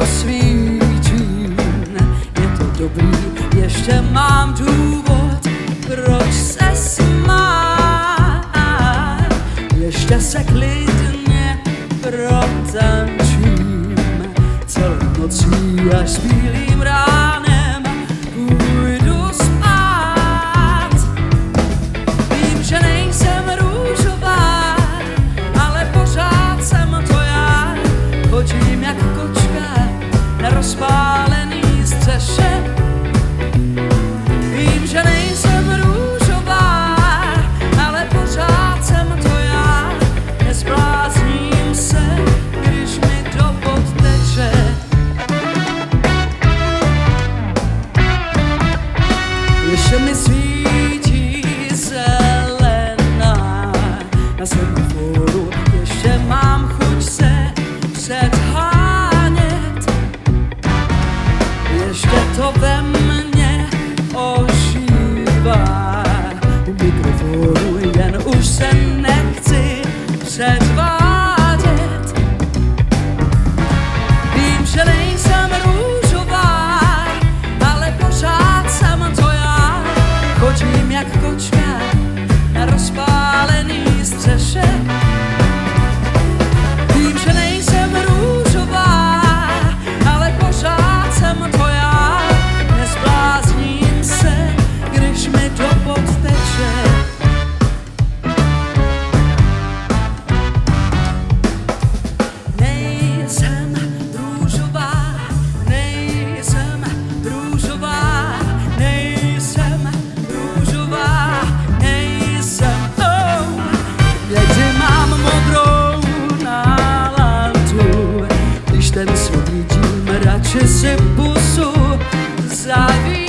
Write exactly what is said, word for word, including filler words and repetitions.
rozsvítím. Je to dobrý, ještě mám důvod, proč se smát. Ještě se klidně protančím celou nocí až s bílým ránem půjdu spát. Vím, že nejsem růžová, ale pořád jsem to já. Chodím jak kočka na rozpálený střeše. Vím, že nejsem růžová, ale pořád jsem to já. Nezblázním se, když mi do bod teče. Ještě mi svítí zelená na semaforu, ještě mám chuť se předhánět. Ještě to ve mně ožívá u mikrofonu, jen už se nechci předvádět. Vím, že nejsem růžová, ale pořád jsem to já. Chodím jak kočka na rozpálený střeše. Vím, že nejsem růžová, ale pořád jsem to já. Nezblázním se, když mi do bod teče. Nejsem růžová, nejsem růžová, nejsem růžová, nejsem. Oh. Někdy mám modrou náladu, když ten svět vidím, radši si pusu zavírat.